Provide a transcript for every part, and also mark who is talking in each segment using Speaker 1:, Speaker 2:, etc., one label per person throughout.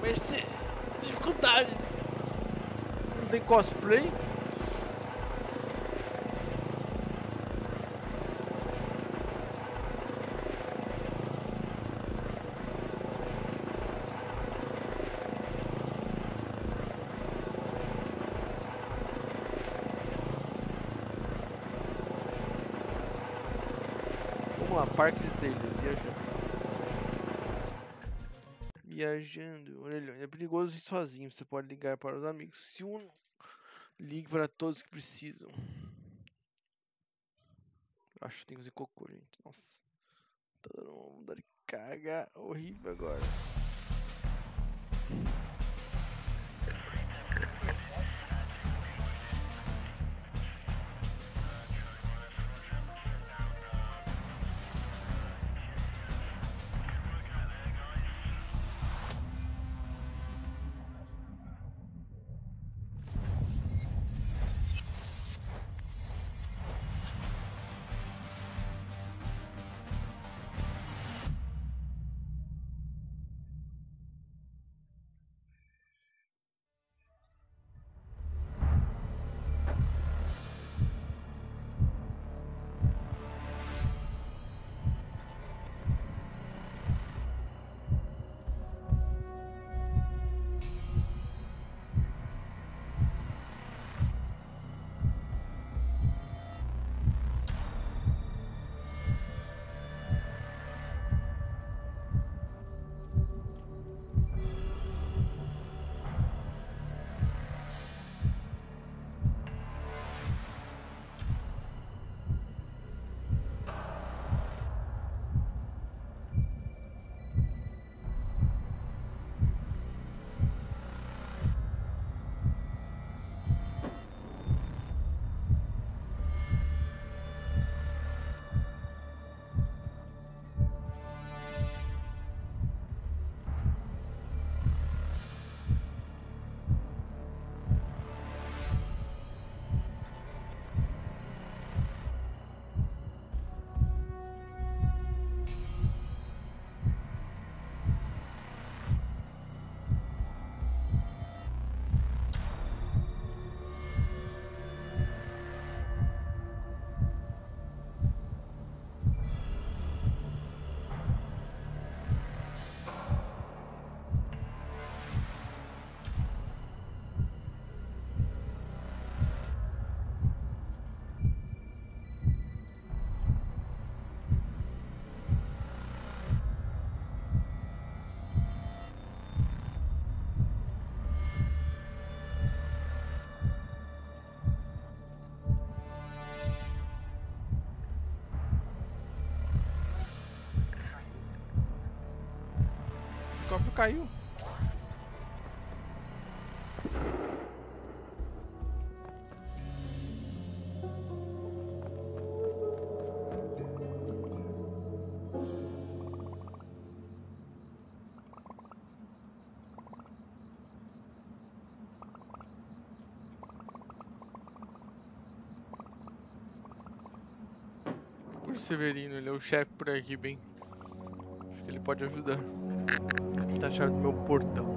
Speaker 1: Vai ser dificuldade. Não tem cosplay? Vamos lá, Parque dos Trailers, viajando. Olha, é perigoso ir sozinho. Você pode ligar para os amigos. Se unam. Ligue para todos que precisam. Acho que tem que fazer cocô, gente. Nossa. Tá dando uma vontade de caga horrível agora. O cofre caiu. O Severino, ele é o chefe por aqui, bem. Acho que ele pode ajudar. Tá a chave do meu portão.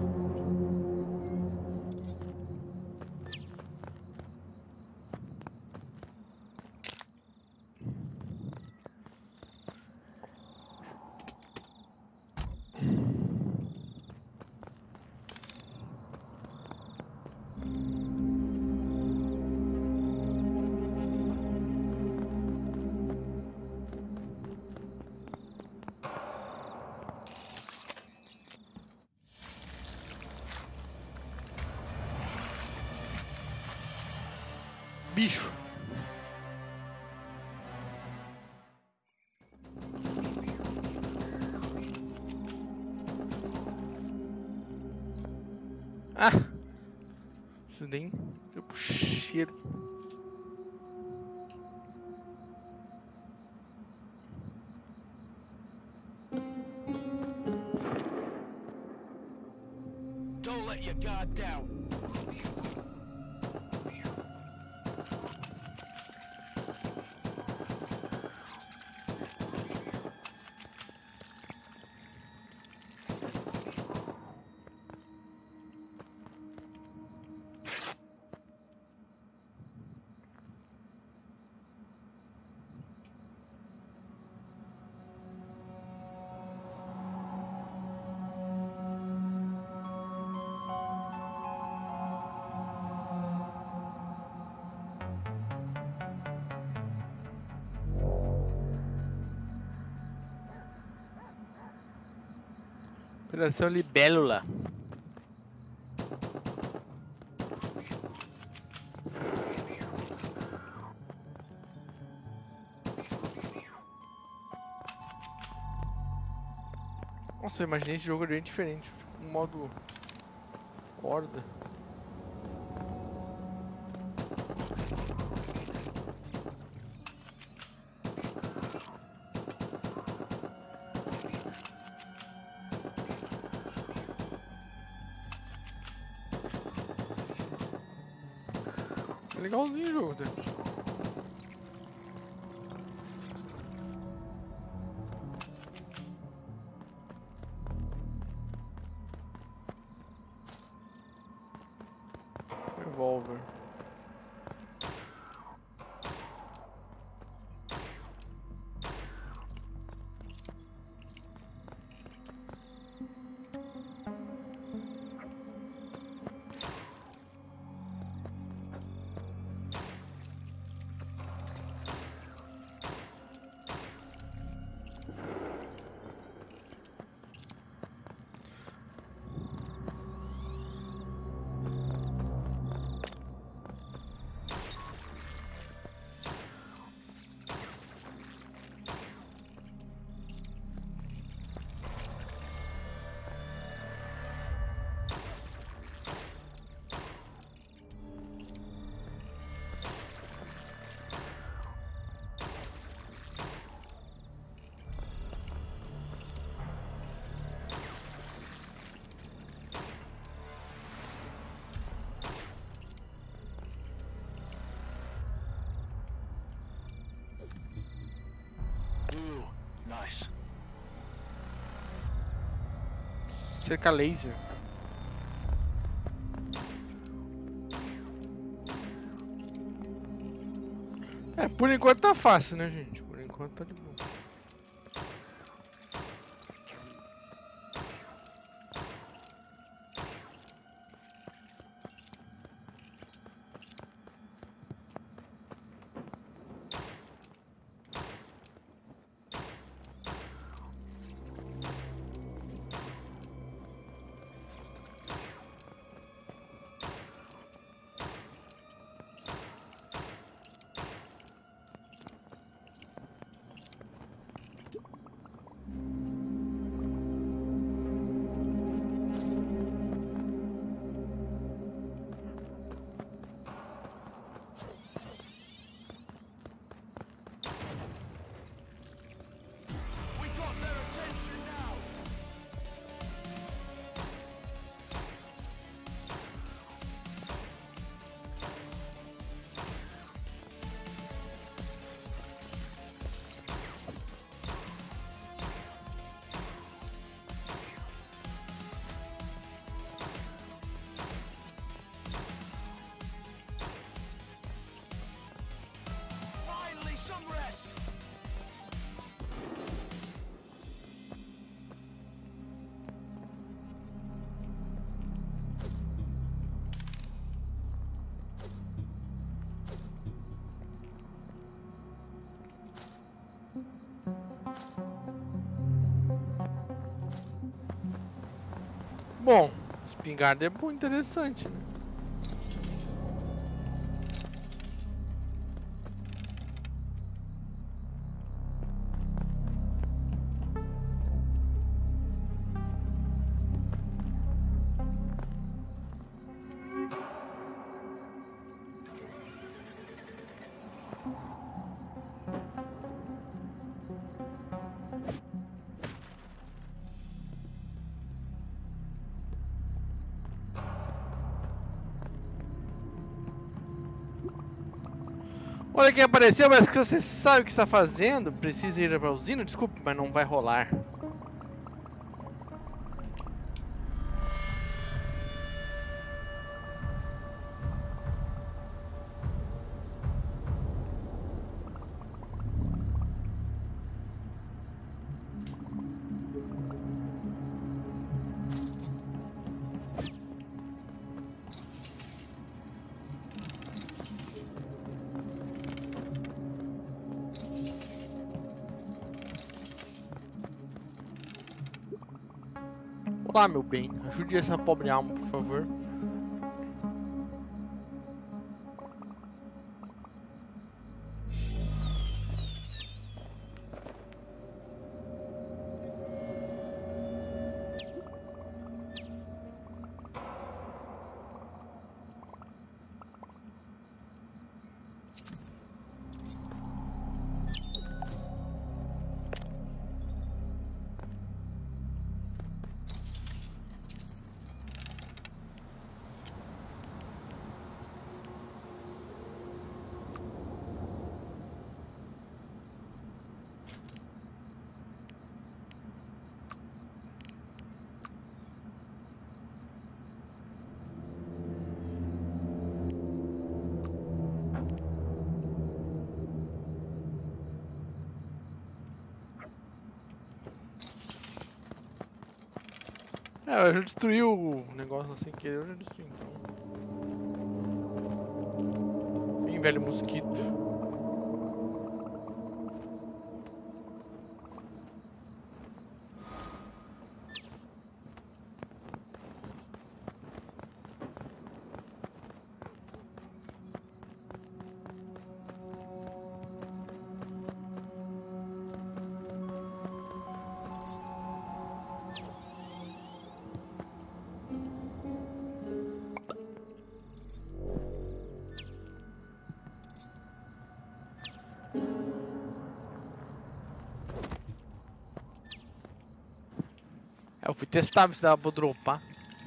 Speaker 1: Bicho. Ah! Isso nem deu pro cheiro.
Speaker 2: Don't let your guard down.
Speaker 1: Operação Libélula. Nossa, eu imaginei esse jogo bem diferente. Um modo horda. É legalzinho o jogo, né? Revolver.
Speaker 2: Ooh, nice.
Speaker 1: Cerca laser. É, por enquanto tá fácil, né, gente? Por enquanto tá de boa.
Speaker 2: We got their attention now. Finally, some rest.
Speaker 1: Bom, espingarda é bom, interessante, né? Olha quem apareceu, mas que você sabe o que está fazendo. Precisa ir para a usina? Desculpe, mas não vai rolar. Olá, meu bem. Ajude essa pobre alma, por favor. É, eu já destruí o negócio sem querer, eu já destruí então. Bem velho mosquito. Eu fui testar se dava pra dropar.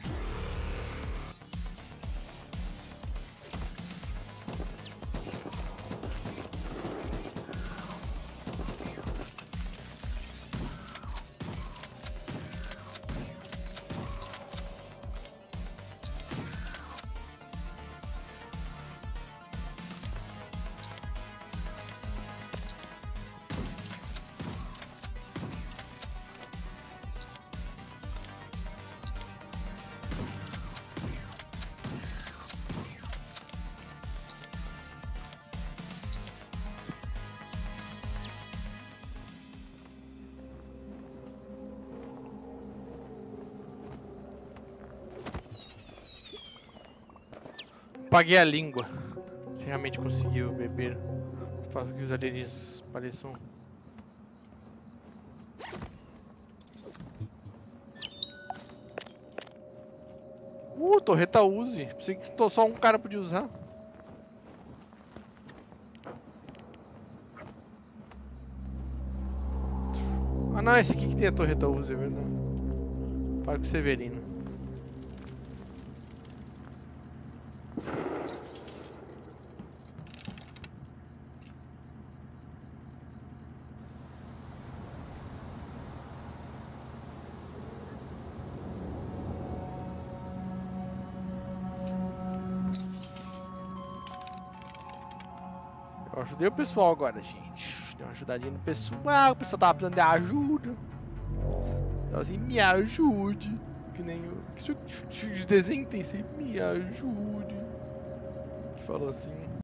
Speaker 1: Paguei a língua. Você realmente conseguiu beber. Faço que os alienígenas pareçam. Torreta Uzi. Pensei que só um cara podia usar. Ah não, esse aqui que tem a torreta Uzi, é verdade. Parque Severino. Eu ajudei o pessoal agora, gente. Dei uma ajudadinha no pessoal. O pessoal tava precisando de ajuda. Então assim, me ajude. Que nem o. Que desenho tem assim, me ajude. Que falou assim.